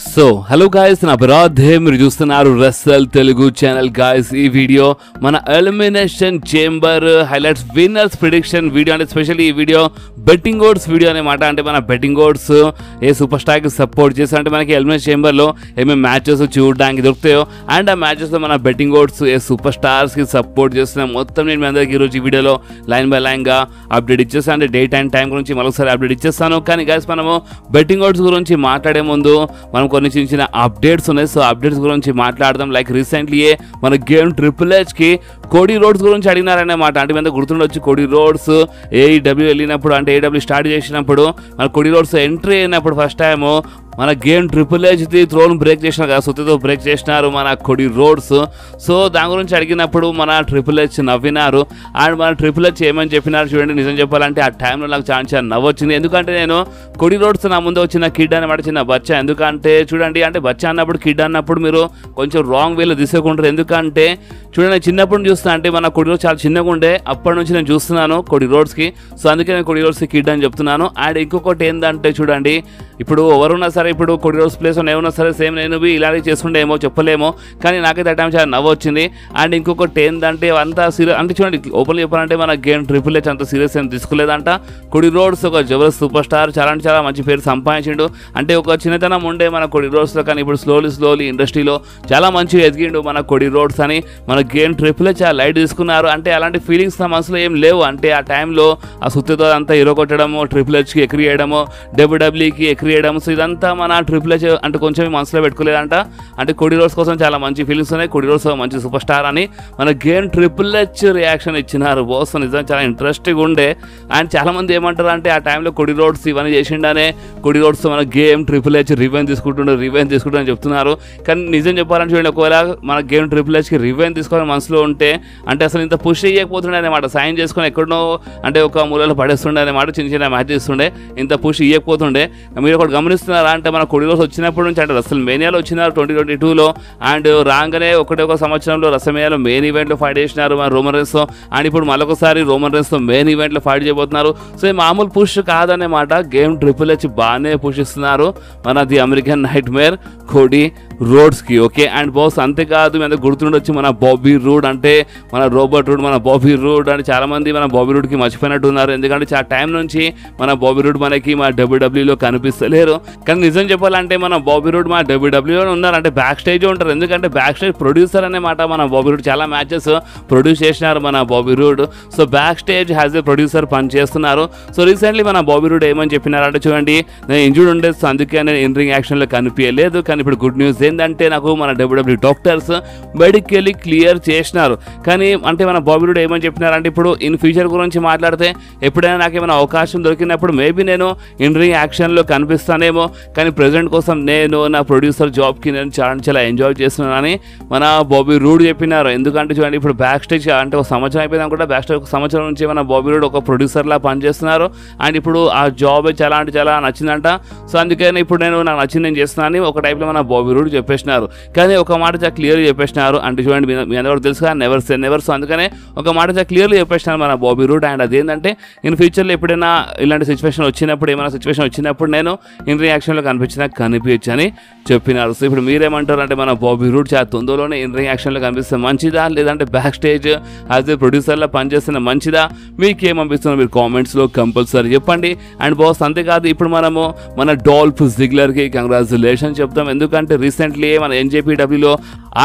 So hello guys, నా బరాధే మీరు చూస్తున్నారు రెస్సల్ తెలుగు ఛానల్. గాయస్, ఈ వీడియో మన elimination chamber highlights winners prediction video. అంటే స్పెషల్లీ ఈ వీడియో బెట్టింగ్ ఓడ్స్ వీడియో అనమాట. అంటే మన బెట్టింగ్ ఓడ్స్ ఏ సూపర్ స్టార్కి సపోర్ట్ చేసి అంటే మనకి ఎలిమినేషన్ చేంబర్లో ఏమేమి మ్యాచెస్ చూడడానికి దొరుకుతాయో అండ్ ఆ మ్యాచెస్లో మన బెట్టింగ్ ఓడ్స్ ఏ సూపర్ స్టార్స్కి సపోర్ట్ చేస్తున్నాం మొత్తం నేను మీ అందరికీ ఈరోజు ఈ వీడియోలో లైన్ బై లైన్గా అప్డేట్ ఇచ్చేస్తాను. అంటే డేట్ అండ్ టైం గురించి మరొకసారి అప్డేట్ ఇచ్చేస్తాను. కానీ గాయస్, మనము బెట్టింగ్ ఓడ్స్ గురించి మాట్లాడే ముందు మనం కొన్ని చిన్న అప్డేట్స్ ఉన్నాయి. సో అప్డేట్స్ గురించి మాట్లాడదాం. లైక్ రీసెంట్లీ మన గేమ్ ట్రిపుల్ హెచ్కి కోడీ రోడ్స్ గురించి అడిగినారన్నమాట. అంటే మీద గుర్తుండొచ్చు, కోడీ రోడ్స్ ఏఈడబ్ల్యూ వెళ్ళినప్పుడు అంటే ఏడబ్ల్యూ స్టార్ట్ చేసినప్పుడు మన కోడీ రోడ్స్ ఎంట్రీ అయినప్పుడు ఫస్ట్ టైము మన గేమ్ ట్రిపుల్ హెచ్ది థ్రోన్ బ్రేక్ చేసినారు కదా, సుత్తితో బ్రేక్ చేసినారు మన కోడీ రోడ్స్. సో దాని గురించి అడిగినప్పుడు మన ట్రిపుల్ హెచ్ నవ్వినారు. అండ్ మన ట్రిపుల్ హెచ్ ఏమని చెప్పినారు చూడండి. నిజం చెప్పాలంటే ఆ టైంలో నాకు చాలా నవ్వొచ్చింది. ఎందుకంటే నేను కోడీ రోడ్స్ నా ముందు వచ్చిన కిడ్ అనమాట, చిన్న బచ్చా. ఎందుకంటే చూడండి, అంటే బచ్చా అన్నప్పుడు కిడ్ అన్నప్పుడు మీరు కొంచెం రాంగ్ వేలో తీసుకుంటారు. ఎందుకంటే చూడండి, చిన్నప్పుడు చూస్తా అంటే మన కోడీ రోడ్స్ చాలా చిన్నగా ఉండే, అప్పటి నుంచి నేను చూస్తున్నాను కోడీ రోడ్స్కి. సో అందుకే నేను కోడీ రోడ్స్కి కిడ్ అని చెప్తున్నాను. అండ్ ఇంకొకటి ఏంటంటే చూడండి, ఇప్పుడు ఎవరున్నా సరే, ఇప్పుడు కోడీ రోడ్స్ ప్లేస్ ఏమన్నా సరే సేమ్ నేను ఇలాగే చేసుకుంటేమో చెప్పలేమో, కానీ నాకైతే ఆ టైం చాలా నవ్వు వచ్చింది. అండ్ ఇంకొకటి ఏంటంటే అంత సీరియస్ అంటే చూడండి, ఓపెన్ చెప్పాలంటే మన గేమ్ ట్రిపుల్ హెచ్ అంత సీరియస్ ఏం తీసుకోలేదంట. కోడీ రోడ్స్ ఒక జబర్దస్త్ సూపర్ స్టార్, చాలా మంచి పేరు సంపాదించిండు. అంటే ఒక చిన్నతనం ఉండే మన కోడీ రోడ్స్లో, కానీ ఇప్పుడు స్లోలీ ఇండస్ట్రీలో చాలా మంచిగా ఎదిగిండు మన కోడీ రోడ్స్ అని మన గేమ్ ట్రిపుల్ హెచ్ చాలా లైట్ తీసుకున్నారు. అంటే అలాంటి ఫీలింగ్స్ నా మనసులో ఏం లేవు. అంటే ఆ టైంలో ఆ సుత్తితో అంతా హీరో కొట్టడము, ట్రిపుల్ హెచ్కి ఎక్రి చేయడము, డబ్ల్యూడబ్ల్యూకి ఎక్రి చేయడము. సో ఇదంతా మన ట్రిపుల్ హెచ్ అంటే కొంచెం మనసులో పెట్టుకోలేదంట. అంటే కోడీ రోడ్స్ కోసం చాలా మంచి ఫీలింగ్స్ ఉన్నాయి. కోడీ రోడ్స్ మంచి సూపర్ స్టార్ అని మన గేమ్ ట్రిపుల్ హెచ్ రియాక్షన్ ఇచ్చినారు. బాస్ నిజంగా చాలా ఇంట్రెస్టింగ్ ఉండే. అండ్ చాలామంది ఏమంటారు అంటే ఆ టైంలో కోడీ రోడ్స్ ఇవన్నీ చేసిండనే కోడీ రోడ్స్ మన గేమ్ ట్రిపుల్ హెచ్ రివెంజ్ తీసుకుంటుండని చెప్తున్నారు. కానీ నిజం చెప్పాలని చూడండి, ఒకవేళ మన గేమ్ ట్రిపుల్ హెచ్కి రివెంజ్ తీసుకోవాలని మనసులో ఉంటే అంటే అసలు ఇంత పుష్ ఇవ్వకపోతుండే అనమాట. సైన్ చేసుకొని ఎక్కడో అంటే ఒక మూలలో పడేస్తుండే అనమాట, చిన్న మ్యాచ్ ఇస్తుండే, ఇంత పుష్ ఇవ్వకపోతుండే. మీరు ఒకటి గమనిస్తున్నారా అంటే మన కోడీ రోడ్స్ వచ్చినప్పటి నుంచి అంటే రసల్ మేనియాలో వచ్చినారు 2022లో. అండ్ రాగానే ఒక సంవత్సరంలో రసమేనియాలో మెయిన్ ఈవెంట్లో ఫైట్ చేసినారు మన రోమన్ రేన్స్తో. అండ్ ఇప్పుడు మరొకసారి రోమన్ రేన్స్తో మెయిన్ ఈవెంట్లో ఫైట్ చేయబోతున్నారు. సో ఈ మామూలు పుష్ కాదన్నమాట, గేమ్ ట్రిపుల్ హెచ్ బాగానే పుష్ ఇస్తున్నారు మన the American nightmare Cody రోడ్స్కి. ఓకే, అండ్ బాస్ అంతేకాదు మీద గుర్తుండొచ్చు మన బాబీ రూడ్, అంటే మన రోబర్ట్ రూడ్, మన బాబీ రూడ్. అంటే చాలామంది మన బాబీ రూడ్కి మర్చిపోయినట్టు ఉన్నారు. ఎందుకంటే చాలా టైం నుంచి మన బాబీ రూడ్ మనకి మన డబ్ల్యూడబ్ల్యూలో కనిపిస్తలేరు. కానీ నిజం చెప్పాలంటే మన బాబీ రూడ్ మన డబ్ల్యూడబ్ల్యూలో ఉన్నారు, అంటే బ్యాక్ స్టేజ్ ఉంటారు. ఎందుకంటే బ్యాక్ స్టేజ్ ప్రొడ్యూసర్ అన్నమాట మన బాబీ రూడ్. చాలా మ్యాచెస్ ప్రొడ్యూస్ చేసినారు మన Bobby Roode. So backstage has a producer పనిచేస్తున్నారు. సో రీసెంట్లీ మన బాబీ రూడ్ ఏమని చెప్పినారంటే చూడండి, నేను ఇంజూర్డ్ ఉండే, సో అందుకే నేను ఇన్ రింగ్ యాక్షన్లో కనిపించలేదు. కానీ ఇప్పుడు గుడ్ న్యూస్ ఏంటంటే నాకు మన డబ్ల్యూడబ్ల్యూ డాక్టర్స్ మెడికల్లీ క్లియర్ చేసినారు. కానీ అంటే మన బాబీ రూడ్ ఏమని చెప్పినారంటే ఇప్పుడు ఇన్ ఫ్యూచర్ గురించి మాట్లాడితే ఎప్పుడైనా నాకు ఏమైనా అవకాశం దొరికినప్పుడు మేబీ నేను ఇన్ రింగ్ యాక్షన్లో కనిపిస్తానేమో, కానీ ప్రెజెంట్ కోసం నేను నా ప్రొడ్యూసర్ జాబ్కి నేను చాలా ఎంజాయ్ చేస్తున్నానని మన బాబీ రూడ్ చెప్పినారు. ఎందుకంటే చూడండి, ఇప్పుడు బ్యాక్ స్టేజ్ అంటే ఒక సంవత్సరం అయిపోయింది అనుకుంటా, బ్యాక్ స్టేజ్ ఒక సంవత్సరం నుంచి మన బాబీ రూడ్ ఒక ప్రొడ్యూసర్లా పనిచేస్తున్నారు. అండ్ ఇప్పుడు ఆ జాబ్ చాలా నచ్చిందంట. సో అందుకని ఇప్పుడు నాకు నచ్చింది నేను చేస్తున్నాను ఒక టైప్లో మన బాబీ రూడ్ చెప్పేసినారు. కానీ ఒక మాట చాలా క్లియర్గా చెప్పేసినారు. అంటే చూడండి, మీ అందరూ తెలుసు కదా, నెవర్ సే నెవర్. సో అందుకనే ఒక మాట చాలా క్లియర్గా చెప్పేసినారు మన బాబీ రూడ్. అండ్ అదేంటంటే ఇన్ ఫ్యూచర్లో ఎప్పుడైనా ఇలాంటి సిచ్యువేషన్ వచ్చినప్పుడు, ఏమైనా సిచ్యువేషన్ వచ్చినప్పుడు నేను ఇన్ రియాక్షన్లో కనిపించచ్చు అని చెప్పినారు. సో ఇప్పుడు మీరేమంటారు అంటే మన బాబీ రూడ్ చాలా తొందరలోనే ఇన్ రింగ్ యాక్షన్లో కనిపిస్తే మంచిదా, లేదంటే బ్యాక్ స్టేజ్ యాజ్ ఏ ప్రొడ్యూసర్లో పనిచేస్తున్న మంచిదా? మీకేమనిపిస్తుందో మీరు కామెంట్స్లో కంపల్సరీ చెప్పండి. అండ్ బాస్ అంతేకాదు, ఇప్పుడు మనము మన డాల్ఫ్ జిగ్లర్కి కంగ్రాచులేషన్ చెప్తాం. ఎందుకంటే రీసెంట్లీ మన ఎన్జేపీడబ్ల్యూలో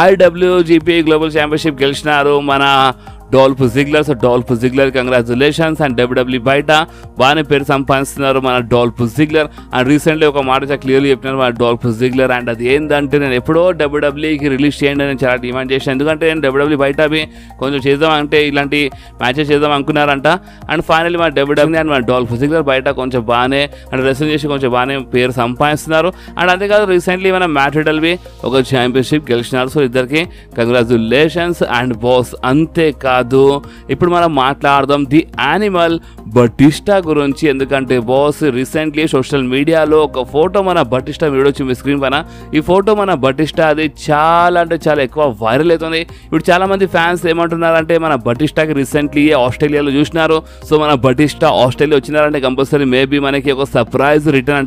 IWGP గ్లోబల్ ఛాంపియన్షిప్ గెలిచినారు మన Dolph Ziggler. So Dolph Ziggler congratulations. And WWE బయట బాగానే పేరు సంపాదిస్తున్నారు మన డాల్ఫ్ జిగ్లర్. అండ్ రీసెంట్లీ ఒక మాట చాలా క్లియర్లీ చెప్పినారు మన డాల్ఫ్ జిగ్లర్. అండ్ అది ఏంటంటే నేను ఎప్పుడో డబ్ల్యూడబ్ల్యూకి రిలీజ్ చేయండి అని చాలా డిమాండ్ చేశాను. ఎందుకంటే నేను డబ్ల్యూడబ్ల్యూ బయట కొంచెం చేద్దామంటే ఇలాంటి మ్యాచెస్ చేద్దాం అనుకున్నారంట. అండ్ ఫైనల్లీ మన డబ్ల్యూడబ్ల్యూ అండ్ మన డాల్ఫ్ జిగ్లర్ బయట కొంచెం బాగానే అంటే రెస్లింగ్ చేసి కొంచెం బాగానే పేరు సంపాదిస్తున్నారు. అండ్ అంతేకాదు రీసెంట్లీ మన మ్యాట్ రిడల్వి ఒక ఛాంపియన్షిప్ గెలిచినారు. సో ఇద్దరికి కంగ్రాచులేషన్స్. అండ్ బాస్ అంతేకాదు, ఇప్పుడు మనం మాట్లాడదాం ది యానిమల్ బటిస్టా గురించి. ఎందుకంటే బాస్ రీసెంట్లీ సోషల్ మీడియాలో ఒక ఫోటో మన బటిస్టా వీడియో వచ్చి మీ స్క్రీన్ పైన. ఈ ఫోటో మన బటిస్టా అది చాలా ఎక్కువ వైరల్ అవుతుంది. ఇప్పుడు చాలా మంది ఫ్యాన్స్ ఏమంటున్నారంటే మన బటిస్టాకి రీసెంట్లీ ఆస్ట్రేలియాలో చూసినారు. సో మన బటిస్టా ఆస్ట్రేలియా వచ్చినారంటే కంపల్సరీ మేబీ మనకి ఒక సర్ప్రైజ్ రిటర్న్ అంటే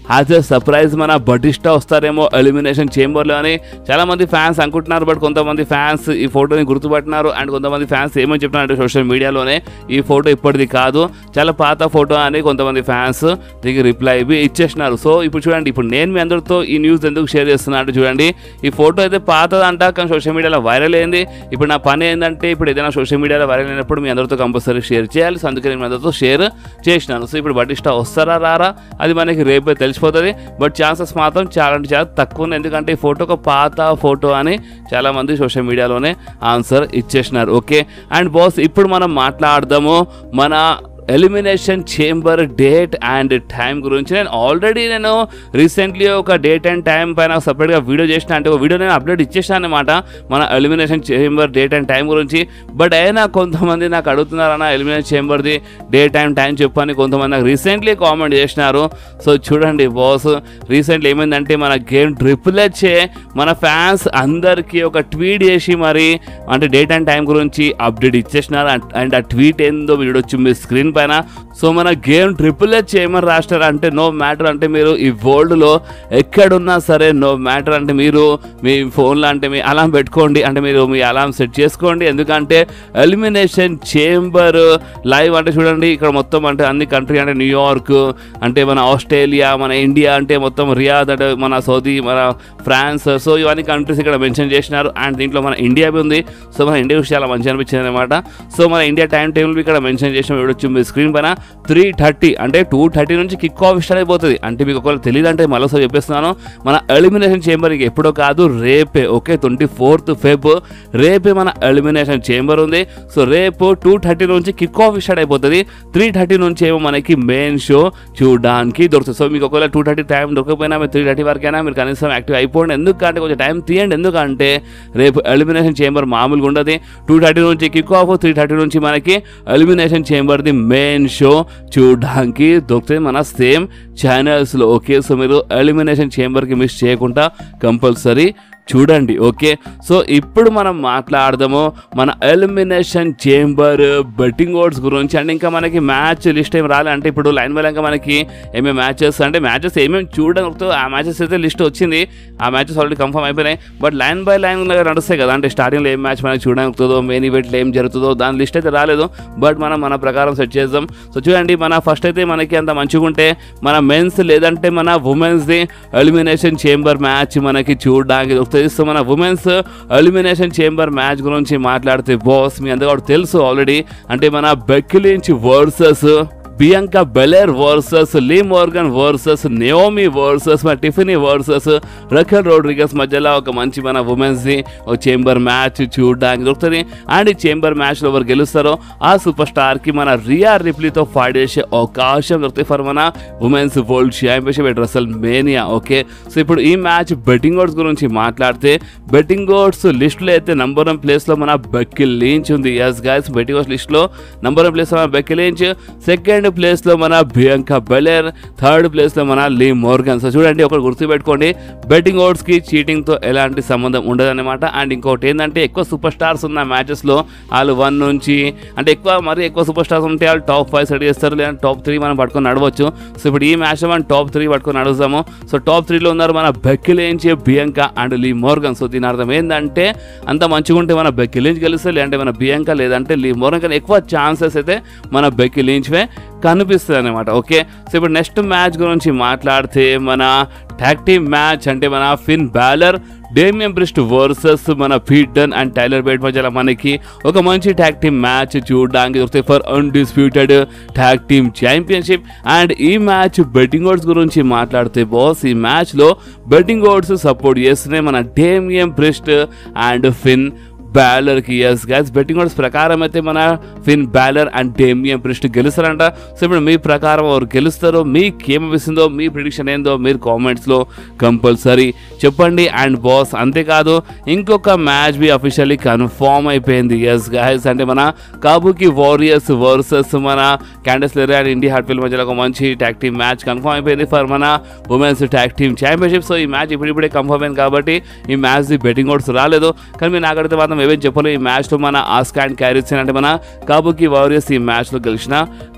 యాజ్ ఎ సర్ప్రైజ్ మన బటిస్టా వస్తారేమో ఎలిమినేషన్ చేంబర్లో అని చాలా మంది ఫ్యాన్స్ అనుకుంటున్నారు. బట్ కొంతమంది ఫ్యాన్స్ ఈ ఫోటోని గుర్తుపట్టినారు అండ్ కొంతమంది ఫ్యాన్స్ ఏమని చెప్తున్నారంటే సోషల్ మీడియాలోనే ఈ ఫోటో ఇప్పటిది కాదు, చాలా పాత ఫోటో అని కొంతమంది ఫ్యాన్స్ దీనికి రిప్లై ఇచ్చేసినారు. సో ఇప్పుడు చూడండి, ఇప్పుడు నేను మీ అందరితో ఈ న్యూస్ ఎందుకు షేర్ చేస్తున్నా అంటే చూడండి, ఈ ఫోటో అయితే పాతదంట కానీ సోషల్ మీడియాలో వైరల్ అయింది. ఇప్పుడు నా పని ఏంటంటే ఇప్పుడు ఏదైనా సోషల్ మీడియాలో వైరల్ అయినప్పుడు మీ అందరితో కంపల్సరీ షేర్ చేయాలి. సో అందుకే నేను మీ అందరితో షేర్ చేసినాను. సో ఇప్పుడు బటిస్టా వస్తారా రారా అది మనకి రేపే తెలిసిపోతుంది. బట్ ఛాన్సెస్ మాత్రం చాలా అంటే చాలా తక్కువ ఉంది. ఎందుకంటే ఈ ఫోటో ఒక పాత ఫోటో అని చాలామంది సోషల్ మీడియాలోనే ఆన్సర్ ఇచ్చేసినారు. ఓకే అండ్ బాస్, ఇప్పుడు మనం మాట్లాడదాము మన elimination chamber date and time గురించి. నేను రీసెంట్లీ ఒక డేట్ అండ్ టైం పైన సపరేట్గా వీడియో చేసిన, అంటే ఒక వీడియో నేను అప్లోడ్ ఇచ్చేసాను అనమాట మన elimination chamber date and time గురించి. బట్ అయినా కొంతమంది నాకు అడుగుతున్నారన్న ఎలిమినేషన్ చేంబర్ది డేట్ అండ్ టైం చెప్పని కొంతమంది నాకు రీసెంట్లీ కామెంట్ చేసినారు. సో చూడండి బాస్, రీసెంట్లీ ఏమైందంటే మన గేమ్ ట్రిపుల్ హెచ్ మన ఫ్యాన్స్ అందరికీ ఒక ట్వీట్ చేసి మరి అంటే డేట్ అండ్ టైం గురించి అప్డేట్ ఇచ్చేసినారు. అండ్ ఆ ట్వీట్ ఏందో మీరు చూడొచ్చు మీ స్క్రీన్ పైన. సో మన గేమ్ ట్రిపుల్ హెచ్ ఏమని రాస్తారు అంటే నో మ్యాటర్ అంటే మీరు ఈ వరల్డ్లో ఎక్కడున్నా సరే నో మ్యాటర్ అంటే మీరు మీ ఫోన్లో అంటే మీ అలారం పెట్టుకోండి, అంటే మీరు మీ అలారం సెట్ చేసుకోండి. ఎందుకంటే ఎలిమినేషన్ చేంబర్ లైవ్ అంటే చూడండి ఇక్కడ మొత్తం అంటే అన్ని కంట్రీ అంటే న్యూయార్క్ అంటే మన ఆస్ట్రేలియా మన ఇండియా అంటే మొత్తం రియాద్ అంటే మన సౌదీ మన ఫ్రాన్స్, సో ఇవన్నీ కంట్రీస్ ఇక్కడ మెన్షన్ చేసినారు. అండ్ దీంట్లో మన ఇండియా ఉంది. సో మన ఇండియా విషయం చాలా మంచిగా అనిపించింది అనమాట. సో మన ఇండియా టైం టేబుల్ ఇక్కడ మెన్షన్ చేసిన చూడొచ్చు మీ స్క్రీన్ పైన 3:30 అంటే 2:30 నుంచి కిక్ ఆఫ్ స్టార్ట్ అయిపోతుంది. అంటే మీకు ఒకవేళ తెలియదు అంటే మరోసారి చెప్పేస్తున్నాను, మన ఎలిమినేషన్ చేంబర్ ఎప్పుడో కాదు రేపే. ఓకే 24th Feb రేపే మన ఎలిమినేషన్ చేంబర్ ఉంది. సో రేపు 2:30 నుంచి కిక్ ఆఫ్ స్టార్ట్ అయిపోతుంది. 3:30 నుంచి ఏమో మనకి మెయిన్ షో చూడడానికి దొరుకుతుంది. సో మీకు ఒకవేళ 2:30 టైం దొరకపోయినా మీరు 3:30 వరకైనా మీరు కనీసం యాక్టివ్ అయిపోండి. ఎందుకంటే కొంచెం టైం తీయండి. ఎందుకంటే రేపు ఎలిమినేషన్ చేంబర్ మామూలుగా ఉండదు. 2:30 నుంచి కిక్ ఆఫ్, 3:30 నుంచి మనకి ఎలిమినేషన్ చేంబర్ది మెయిన్ షో చూడడానికి దొరుకుతుంది మన సేమ్ ఛానల్స్లో. ఓకే సో మీరు ఎలిమినేషన్ చేంబర్కి మిస్ చేయకుండా కంపల్సరీ చూడండి. ఓకే సో ఇప్పుడు మనం మాట్లాడదాము మన ఎలిమినేషన్ చేంబర్ బెట్టింగ్ ఓడ్స్ గురించి. అండ్ ఇంకా మనకి మ్యాచ్ లిస్ట్ ఏమి రాలే, అంటే ఇప్పుడు లైన్ బై లైన్గా మనకి ఏమేమి మ్యాచెస్ అంటే మ్యాచెస్ ఏమేమి చూడడానికి ఆ మ్యాచెస్ అయితే లిస్ట్ వచ్చింది. ఆ మ్యాచెస్ ఆల్రెడీ కన్ఫర్మ్ అయిపోయినాయి. బట్ లైన్ బై లైన్ నడుస్తాయి కదా, అంటే స్టార్టింగ్లో ఏం మ్యాచ్ మనకి చూడడానికి మెయిన్ ఈవెంట్లో ఏం జరుగుతుందో దాని లిస్ట్ అయితే రాలేదు. బట్ మనం మన ప్రకారం సెట్ చేద్దాం. సో చూడండి మన ఫస్ట్ అయితే మనకి అంత మంచిగా ఉంటే మన మెన్స్ లేదంటే మన ఉమెన్స్ది ఎలిమినేషన్ చేంబర్ మ్యాచ్ మనకి చూడడానికి దొరుకుతుంది. సో మన ఉమెన్స్ ఎలిమినేషన్ చేంబర్ మ్యాచ్ గురించి మాట్లాడితే బాస్ మీ అందరూ తెలుసు ఆల్రెడీ, అంటే మన Becky Lynch versus Bianca Belair versus Liv Morgan versus Naomi versus మన టిఫనీ వర్సెస్ రకెల్ రోడ్రిగస్ మధ్యలో ఒక మంచి మన ఉమెన్స్ది ఒక చేంబర్ మ్యాచ్ చూడడానికి దొరుకుతుంది. అండ్ ఈ చేంబర్ మ్యాచ్లో ఎవరు గెలుస్తారో ఆ సూపర్ స్టార్కి మన రియా రిప్లీతో ఫైట్ చేసే అవకాశం దొరుకుతుంది ఫర్ మన women's world championship at WrestleMania. Okay so ఇప్పుడు ఈ మ్యాచ్ బెట్టింగ్ ఓడ్స్ గురించి మాట్లాడితే బెట్టింగ్ ఓడ్స్ లిస్టులో అయితే నంబర్ 1 ప్లేస్లో మన బెక్కీ లించ్ ఉంది. ఎస్ గైస్ బెట్టింగ్ ఓడ్స్ లిస్టులో నంబర్ 1 ప్లేస్లో మన బెక్కీ లించ్, సెకండ్ ప్లేస్లో మన బియాంకా బెలెర్, థర్డ్ ప్లేస్లో మన లీ మోర్గన్. సో చూడండి ఒకటి గుర్తుపెట్టుకోండి, బెట్టింగ్ ఓడ్స్కి చీటింగ్తో ఎలాంటి సంబంధం ఉండదన్నమాట. అండ్ ఇంకోటి ఏంటంటే ఎక్కువ సూపర్ స్టార్స్ ఉన్న మ్యాచెస్లో వాళ్ళు 1 నుంచి అంటే మరీ ఎక్కువ సూపర్ స్టార్స్ ఉంటే వాళ్ళు టాప్ 5 సెట్ చేస్తారు, లేదంటే టాప్ 3 మనం పట్టుకొని నడవచ్చు. సో ఇప్పుడు ఈ మ్యాచ్లో మనం టాప్ 3 పట్టుకొని నడుస్తాము. సో టాప్ 3లో ఉన్నారు మన Becky Lynch, Bianca and Liv Morgan. So దీని అర్థం ఏంటంటే అంత మంచిగా ఉంటే మన బెక్కీ లించ్ గెలుస్తారు, లేదంటే మన బియాంకా లేదంటే లీ మోర్గన్. ఎక్కువ ఛాన్సెస్ అయితే మన బెక్కీ లించ్వే కనిపిస్తుంది అనమాట. ఓకే సో ఇప్పుడు నెక్స్ట్ మ్యాచ్ గురించి మాట్లాడితే మన ట్యాగ్ టీమ్ మ్యాచ్ అంటే మన Finn Balor Damian Priest versus మన Pete Dunne and Tyler Bate మధ్యలో మనకి ఒక మంచి ట్యాగ్ టీమ్ మ్యాచ్ చూడడానికి దొరుకుతాయి for undisputed tag team championship. And ఈ మ్యాచ్ బెట్టింగ్ ఓడ్స్ గురించి మాట్లాడితే బాస్ ఈ మ్యాచ్లో బెట్టింగ్ ఓడ్స్ సపోర్ట్ చేస్తున్నాయి మన డేమియన్ ప్రిస్ట్ అండ్ ఫిన్ బ్యాలర్కి. ఎస్ గైస్ బెట్టింగ్ ఓడ్స్ ప్రకారం అయితే మన Finn Balor and Damian Priest గెలుస్తారంట. సో ఇప్పుడు మీ ప్రకారం ఎవరు గెలుస్తారో మీకు ఏమనిపిస్తుందో మీ ప్రిడిక్షన్ ఏందో మీరు కామెంట్స్లో కంపల్సరీ చెప్పండి. అండ్ బాస్ అంతేకాదు ఇంకొక మ్యాచ్ బి అఫీషియల్లీ కన్ఫర్మ్ అయిపోయింది. ఎస్ గైస్ అంటే మన కాబూకి వారియర్స్ వర్సెస్ మన క్యాండస్ లెరే అండ్ ఇండి హార్ట్ఫీల్డ్ మధ్యలో ఒక మంచి ట్యాగ్ టీమ్ మ్యాచ్ కన్ఫర్మ్ అయిపోయింది ఫర్ మన women's tag team championship. So ఈ మ్యాచ్ ఇప్పుడిప్పుడే కన్ఫర్మ్ అయింది కాబట్టి ఈ మ్యాచ్ది బెట్టింగ్ ఓడ్స్ రాలేదు. కానీ మీరు నాకడితే మాత్రం ఏమేమి చెప్పలేదు, ఈ మ్యాచ్లో మన ఆస్కా అండ్ క్యారీస్ అంటే మన కాబూకి వారియర్స్ ఈ మ్యాచ్లో గెలిచిన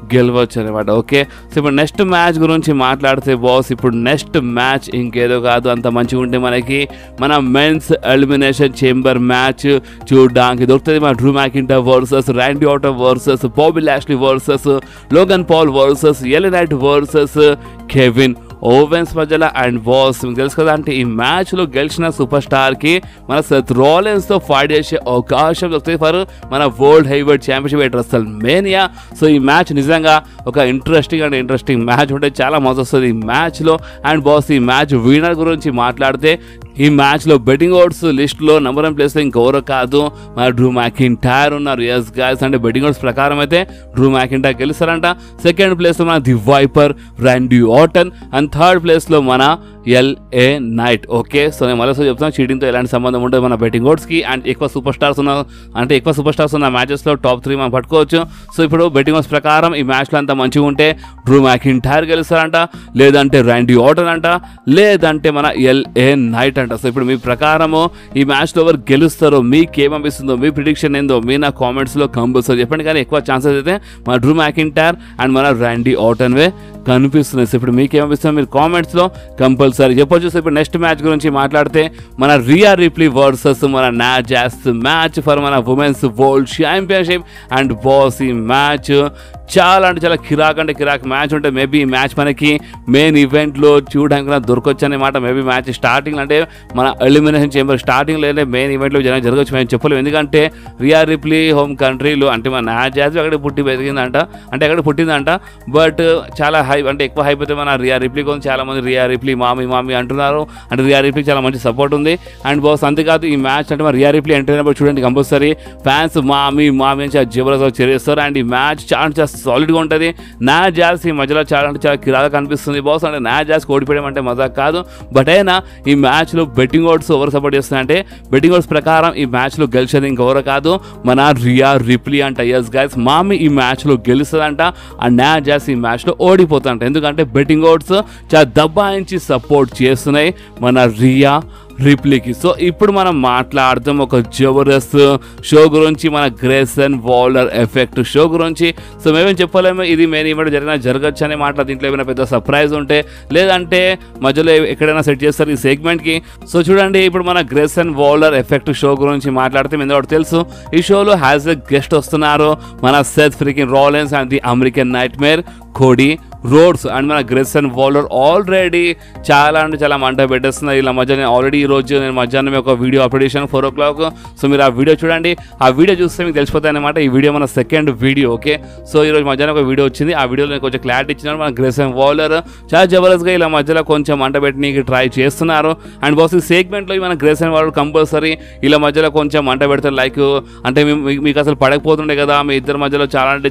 గెలవచ్చు అనమాట. ఓకే, సో ఇప్పుడు నెక్స్ట్ మ్యాచ్ గురించి మాట్లాడితే బాస్, ఇప్పుడు నెక్స్ట్ మ్యాచ్ ఇంకేదో కాదు, అంత మంచిగా ఉంటే మనకి మన మెన్స్ ఎలిమినేషన్ చేంబర్ మ్యాచ్ చూడడానికి దొరుకుతుంది. మన Drew McIntyre versus Randy Orton versus Bobby Lashley versus Logan Paul versus LA Knight versus Kevin Owens మధ్యలో. అండ్ బాస్ మీకు తెలుసు కదా, అంటే ఈ మ్యాచ్లో గెలిచిన సూపర్ స్టార్కి మన సెత్ రాలిన్స్తో ఫైట్ చేసే అవకాశం దొరుకుతుంది ఫర్ మన world heavyweight championship at WrestleMania. So ఈ మ్యాచ్ నిజంగా ఒక ఇంట్రెస్టింగ్ మ్యాచ్ ఉంటే చాలా మజా వస్తుంది ఈ మ్యాచ్లో. అండ్ బాస్ ఈ మ్యాచ్ విన్నర్ గురించి మాట్లాడితే, ఈ మ్యాచ్లో బెట్టింగ్ ఓడ్స్ లిస్ట్లో నెంబర్ 1 ప్లేస్లో ఇంకెవరో కాదు మన డ్రూ మ్యాకింటైర్ ఉన్నారు. ఎస్ గాయ్స్, అంటే బెట్టింగ్ ఓడ్స్ ప్రకారం అయితే డ్రూ మ్యాకింటైర్ గెలుస్తారంట. సెకండ్ ప్లేస్లో మన the viper Randy Orton. And third ప్లేస్లో మన ఎల్ఏ నైట్. ఓకే, సో నేను మళ్ళీ చెప్తాను, చీటింగ్తో ఎలాంటి సంబంధం ఉంటుంది మన బెట్టింగ్ ఓడ్స్కి. అండ్ ఎక్కువ సూపర్ స్టార్స్ ఉన్న మ్యాచెస్లో టాప్ 3 మనం పట్టుకోవచ్చు. సో ఇప్పుడు బెట్టింగ్ ఓడ్స్ ప్రకారం ఈ మ్యాచ్లో అంతా మంచిగా ఉంటే డ్రూ మ్యాకింటైర్ గెలుస్తారంట, లేదంటే ర్యాండీ ఆర్టన్ అంట, లేదంటే మన ఎల్ఏ నైట్ అంట. సో ఇప్పుడు మీ ప్రకారము ఈ మ్యాచ్లో ఎవరు గెలుస్తారో, మీకేమనిపిస్తుందో, మీ ప్రిడిక్షన్ ఏందో మీ నా కామెంట్స్లో కంపల్సరీ చెప్పండి. కానీ ఎక్కువ ఛాన్సెస్ అయితే మన డ్రూ మ్యాకింటైర్ అండ్ మన ర్యాండీ ఆర్టన్వే కనిపిస్తున్నాయి. సో ఇప్పుడు మీకేమనిపిస్తుందో మీరు కామెంట్స్లో కంపల్సరీ చెప్పొచ్చు. సో ఇప్పుడు నెక్స్ట్ మ్యాచ్ గురించి మాట్లాడితే, మన రియా రిప్లీ వర్సెస్ మన నా జాస్ మ్యాచ్ ఫర్ మన women's world championship. And boss ఈ మ్యాచ్ చాలా అంటే చాలా కిరాక్ మ్యాచ్ ఉంటుంది. మేబీ ఈ మ్యాచ్ మనకి మెయిన్ ఈవెంట్లో చూడడానికి దొరకొచ్చు అనమాట. మేబీ మ్యాచ్ స్టార్టింగ్ అంటే మన ఎలిమినేషన్ చేంబర్ స్టార్టింగ్ లేదంటే మెయిన్ ఈవెంట్లో జరగచ్చు మేము చెప్పలేము. ఎందుకంటే రియా రిప్లీ హోమ్ కంట్రీలో అంటే మన నా జాస్ అక్కడ పుట్టిందంట. బట్ చాలా అంటే ఎక్కువ హైప్ అయితే మన రియా రిప్లీ కోసం చాలా మంది రియా రిప్లీ మామీ అంటున్నారు. అంటే రియా రిప్లీ చాలా మంచి సపోర్ట్ ఉంది. అండ్ బాస్ అంతేకాదు ఈ మ్యాచ్ అంటే మన రియా రిప్లీ ఎంటర్ అయినప్పుడు చూడండి కంపల్సరీ ఫ్యాన్స్ మామీ అని చాలా జబర్దస్త్ చేస్తారు. అండ్ ఈ మ్యాచ్ చాలా సాలిడ్గా ఉంటుంది. నా జాస్ ఈ మధ్యలో చాలా అంటే చాలా కిరాగా కనిపిస్తుంది బాస్. అంటే నా జాస్ ఓడిపోయడం అంటే మజా కాదు. బట్ అయినా ఈ మ్యాచ్లో బెట్టింగ్ ఓడ్స్ ఎవరు సపోర్ట్ చేస్తున్నాయంటే, బెట్టింగ్ ఓడ్స్ ప్రకారం ఈ మ్యాచ్లో గెలిచేది ఇంకెవరో కాదు మన రియా రిప్లీ అంట. ఎస్ గైస్, మామీ ఈ మ్యాచ్లో గెలుస్తుందంట, అండ్ నా జాస్ ఈ మ్యాచ్లో ఓడిపోతుందంట. ఎందుకంటే బెట్టింగ్ ఓడ్స్ చాలా దబ్బాయించి సపోర్ట్ చేస్తున్నాయి మన రియా రిప్లీకి. సో ఇప్పుడు మనం మాట్లాడదాం ఒక జబర్దస్త్ షో గురించి, మన గ్రేసన్ వాలర్ ఎఫెక్ట్ షో గురించి. సో మేమేం చెప్పలేము, ఇది మెయిన్ ఈవెంట్ జరగచ్చు అనే మాట. దీంట్లో ఏమైనా పెద్ద సర్ప్రైజ్ ఉంటే, లేదంటే మధ్యలో ఎక్కడైనా సెట్ చేస్తారు ఈ సెగ్మెంట్కి. సో చూడండి, ఇప్పుడు మన గ్రేసన్ వాలర్ ఎఫెక్ట్ షో గురించి మాట్లాడితే మీ అందరూ తెలుసు, ఈ షోలో హ్యాజ్ ఎ గెస్ట్ వస్తున్నారు మన Seth Freakin Rollins and the American nightmare Cody Rhodes. And మన గ్రేసన్ వాలర్ ఆల్రెడీ చాలా అంటే చాలా మంట పెట్టేస్తున్నారు ఇలా మధ్య. ఆల్రెడీ ఈరోజు నేను మధ్యాహ్నం ఒక వీడియో అప్లోడ్ చేశాను 4 o'clock. సో మీరు ఆ వీడియో చూడండి, ఆ వీడియో చూస్తే మీకు తెలిసిపోతాయి అనమాట. ఈ వీడియో మన సెకండ్ వీడియో. ఓకే, సో ఈరోజు మధ్యాహ్నం ఒక వీడియో వచ్చింది, ఆ వీడియోలో నేను కొంచెం క్లారిటీ ఇచ్చినాను. మన గ్రేసన్ వాలర్ చాలా జబర్దస్త్గా ఇలా మధ్యలో కొంచెం మంట పెట్టడానికి ట్రై చేస్తున్నారు. అండ్ బాస్ ఈ సెగ్మెంట్లో మన గ్రేసన్ వాలర్ కంపల్సరీ ఇలా మధ్యలో కొంచెం మంట పెడతారు. లైక్ అంటే మీకు అసలు పడకపోతుండే కదా, మీ ఇద్దరి మధ్యలో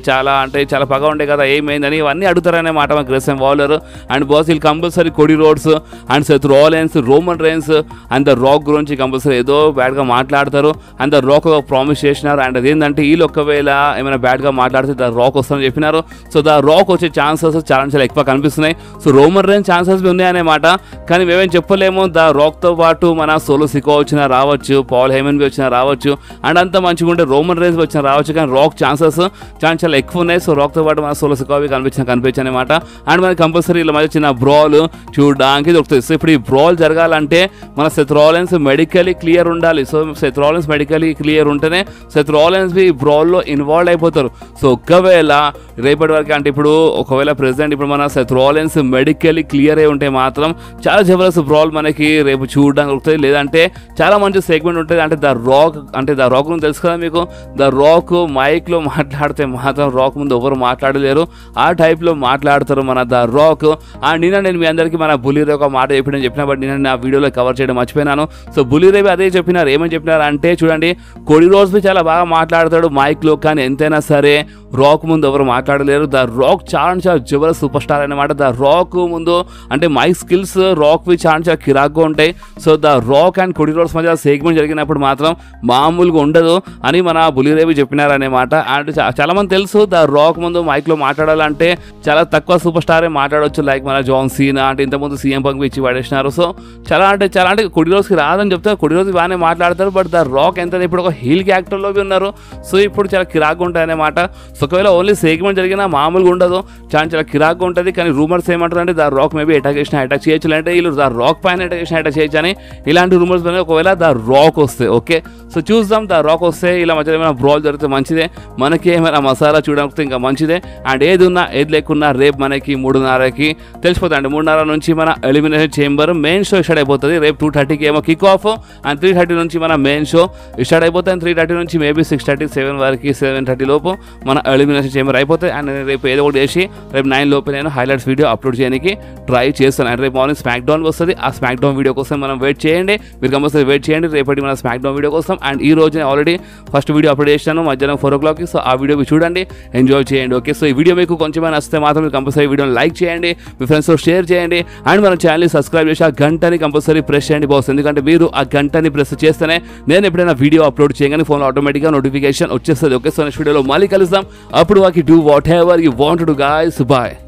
చాలా పగ ఉండే కదా, ఏమైందని ఇవన్నీ అడుగుతారనే మాట మన గ్రేసన్ వాలర్. అండ్ బాస్ వీళ్ళు compulsory Cody Rhodes and Seth Rollins, Roman Reigns and the Rock గురించి కంపల్సరీ ఏదో బ్యాడ్గా మాట్లాడతారు. అండ్ ద రాక్ ఒక ప్రామిస్ చేసినారు. అండ్ అదేంటంటే వీళ్ళు ఒకవేళ ఏమైనా బ్యాడ్గా మాట్లాడితే ద రాక్ వస్తుందని చెప్పినారు. సో ద రాక్ వచ్చే ఛాన్సెస్ చాలా ఎక్కువ కనిపిస్తున్నాయి. సో రోమన్ రైన్స్ ఛాన్సెస్ ఉన్నాయన్నమాట. కానీ మేమేం చెప్పలేము, ద రాక్తో పాటు మన సోలో సికో వచ్చినా రావచ్చు, పాల్ హేమన్ వచ్చినా రావచ్చు, అండ్ అంత మంచిగా ఉంటే రోమన్ రైన్స్ వచ్చినా రావచ్చు. కానీ రాక్ ఛాన్సెస్ చాలా ఎక్కువ ఉన్నాయి. సో రాక్తో పాటు మన సోలో సికోవి కనిపించని అనమాట. అండ్ మనకి కంపల్సరీ ఇలా మధ్య చిన్న బ్రాల్ చూడడానికి దొరుకుతుంది. సో ఇప్పుడు ఈ బ్రాల్ జరగాలంటే మన సెత్ రాలిన్స్ మెడికలీ క్లియర్ ఉండాలి. So Seth Rollins medically clear ఉంటేనే సెత్ రాలిన్స్ ఈ బ్రాల్లో ఇన్వాల్వ్ అయిపోతారు. సో ఒకవేళ రేపటి వరకు అంటే ఇప్పుడు ఒకవేళ ప్రెసిడెంట్ ఇప్పుడు మన సెత్ రాలిన్స్ మెడికలీ క్లియర్ అయి ఉంటే మాత్రం చాలా జబర్దస్త్ బ్రాల్ మనకి రేపు చూడడానికి దొరుకుతుంది. లేదంటే చాలా మంచి సెగ్మెంట్ ఉంటుంది. అంటే ద రాక్ గురించి తెలుసు కదా మీకు, ద రాక్ మైక్లో మాట్లాడితే మాత్రం రాక్ ముందు ఎవరు మాట్లాడలేరు, ఆ టైప్లో మాట్లాడతారు మన ద రాక్. అండ్ నేను మీ అందరికీ మన బుల్లీ రే ఒక మాట చెప్పిన బట్ నేను నా వీడియోలో కవర్ చేయడం మర్చిపోయినాను. సో బుల్లీ రే అదే చెప్పినారు. ఏమని చెప్పినారు అంటే చూడండి, కోడీ రోడ్స్ చాలా బాగా మాట్లాడతాడు మైక్లో, కానీ ఎంతైనా సరే రాక్ ముందు ఎవరు మాట్లాడలేరు. ద రాక్ చాలా జబర్దస్త్ సూపర్ స్టార్ అనమాట. ద రాక్ ముందు అంటే మైక్ స్కిల్స్ రాక్వి చాలా కిరాక్గా ఉంటాయి. So the Rock and Cody Rhodes మధ్య సెగ్మెంట్ జరిగినప్పుడు మాత్రం మామూలుగా ఉండదు అని మన బుల్లీ రేవి చెప్పినారనేమాట. అండ్ చాలా మంది తెలుసు ద రాక్ ముందు మైక్లో మాట్లాడాలంటే చాలా తక్కువ తక్కువ సూపర్ స్టారే మాట్లాడవచ్చు, లైక్ మన జాన్ సీనా అంటే ఇంతకుముందు సీఎం పంక్ ఇచ్చి పడేసినారు. సో చాలా అంటే కొద్ది రోజుకి రాదని చెప్తే కొద్ది రోజు బాగానే మాట్లాడతారు. బట్ ద రాక్ ఎంత ఇప్పుడు ఒక హీల్ క్యారెక్టర్లో ఉన్నారు. సో ఇప్పుడు చాలా కిరాక్గా ఉంటాయి అన్నమాట. సో ఒకవేళ ఓన్లీ సెగ్మెంట్ జరిగినా మామూలుగా ఉండదు, చాలా కిరాక్గా ఉంటుంది. కానీ రూమర్స్ ఏమంటారు అంటే ద రాక్ మేబీ అటాక్ చేయొచ్చు, అంటే వీళ్ళు ద రాక్ పైన అటాక్ చేయొచ్చు అని ఇలాంటి రూమర్స్ పైన ఒకవేళ ద రాక్ వస్తే. ఓకే, సో చూద్దాం. ద రాక్ వస్తే ఇలా మధ్యలో ఏమైనా బ్రాల్ జరిగితే మంచిదే, మనకి ఏమైనా మసాలా చూడకపోతే ఇంకా మంచిదే. అండ్ ఏది ఉన్నా ఏది లేకున్నా రేపు మనకి 3:30కి తెలిసిపోతుంది. అంటే 3:30 నుంచి మన elimination chamber main show start అయిపోతుంది. రేపు 2:30కి ఏమో కిక్ ఆఫ్ అండ్ 3:30 నుంచి మన మెయిన్ షో స్టార్ట్ అయిపోతుంది. అండ్ 3:30 నుంచి మేబీ 6:30 7 వరకు 7:30 లోపు మన ఎలిమినేషన్ చేంబర్ అయిపోతుంది. అండ్ రేపు ఏదో ఒకటి చేసి రేపు 9 లోపు నేను హైలైట్స్ వీడియో అప్లోడ్ చేయడానికి ట్రై చేస్తాను. అండ్ రేపు మార్నింగ్ స్మాక్ డౌన్ వస్తుంది. ఆ స్మాక్ డౌన్ వీడియో కోసం మనం వెయిట్ చేయండి, మీరు కంపల్సరీ వెయిట్ చేయండి రేపటి మన స్మాక్ డౌన్ వీడియో కోసం. అండ్ ఈ రోజు ఆల్రెడీ ఫస్ట్ వీడియో అప్లోడ్ చేశాను మధ్యాహ్నం 4 o'clockకి. సో ఆ వీడియో చూడండి, ఎంజాయ్ చేయండి. ఓకే, సో ఈ వీడియో మీకు కొంచెం నచ్చితే మాత్రం మీరు కంపల్సరీ వీడియోని లైక్ చేయండి, మీ ఫ్రెండ్స్తో షేర్ చేయండి. అండ్ మన ఛానల్ని సబ్స్క్రైబ్ చేసి ఆ గంటని కంపల్సరీ ప్రెస్ చేయండి బాస్. ఎందుకంటే మీరు ఆ గంటని ప్రెస్ చేస్తేనే నేను ఎప్పుడైనా వీడియో అప్లోడ్ చేయగానే ఫోన్లో ఆటోమేటిక్గా నోటిఫికేషన్ వచ్చేస్తుంది. ఓకే, సో నెక్స్ట్ వీడియోలో మళ్ళీ కలుద్దాం. అప్పుడు వాకి do whatever you want to guys. Bye.